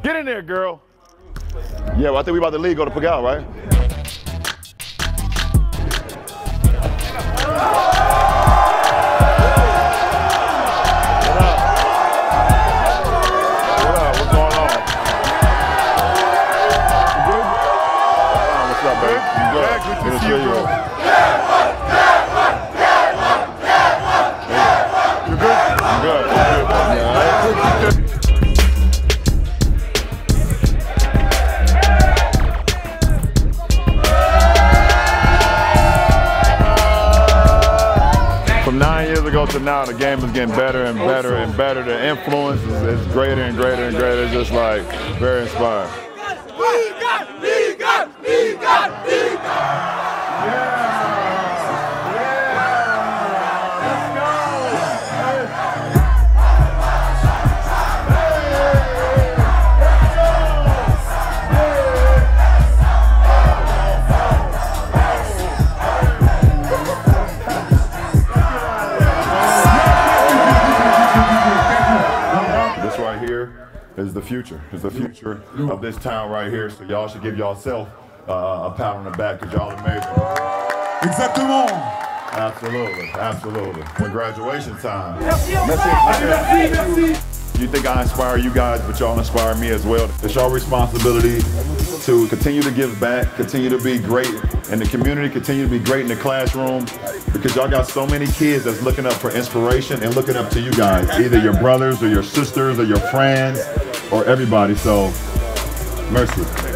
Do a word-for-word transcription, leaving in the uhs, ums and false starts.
Get in there, girl. Yeah, well, I think we about to leave, go to Pigalle, right? Good to see you, bro. You good? You good? Yeah. From nine years ago to now, the game is getting better and better and better. The influence is, is greater and greater and greater. It's just like very inspiring. We got, we got, we got, we got. Is the future, is the future of this town right here. So y'all should give yourself uh, a pat on the back because y'all amazing. Exactement. Absolutely, absolutely. When graduation time. Merci, merci, merci. You think I inspire you guys, but y'all inspire me as well. It's your responsibility to continue to give back, continue to be great in the community, continue to be great in the classroom, because y'all got so many kids that's looking up for inspiration and looking up to you guys, either your brothers or your sisters or your friends or everybody. So, mercy.